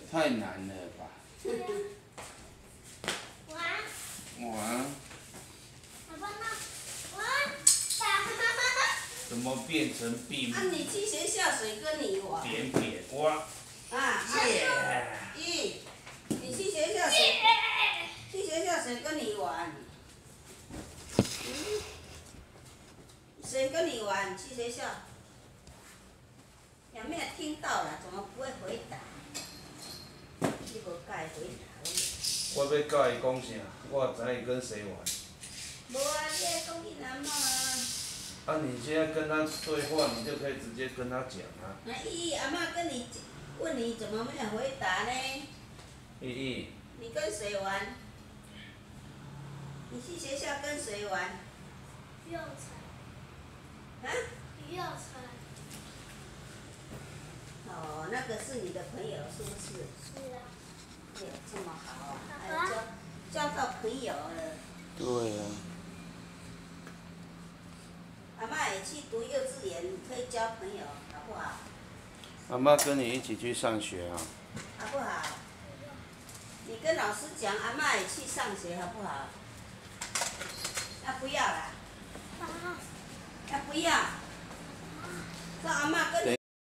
太难了吧？玩。怎么变成冰？ 啊，你去学校谁跟你玩？ 扁扁哇！ 啊，你去学校谁？去学校谁跟你玩？谁跟你玩？去学校？有没有听到了？怎么不会回答？你无该回答。 我要教伊讲啥？我知伊跟谁玩。 无啊，你爱讲你阿妈啊。 啊，你现在跟他对话，你就可以直接跟他讲啊。 那依依阿妈跟你问你怎么没有回答呢？ 依依。 你跟谁玩？你去学校跟谁玩？ 幼才。 啊？ 幼才。 哦，那个是你的朋友是不是？ 是啊。 哎呦，这么好啊，还爸爸交到朋友了。 对啊。 阿妈也去读幼稚园，可以交朋友，好不好？ 阿妈跟你一起去上学啊。 好不好？你跟老师讲，阿妈也去上学，好不好？要不要啦？要不要？说阿妈跟你。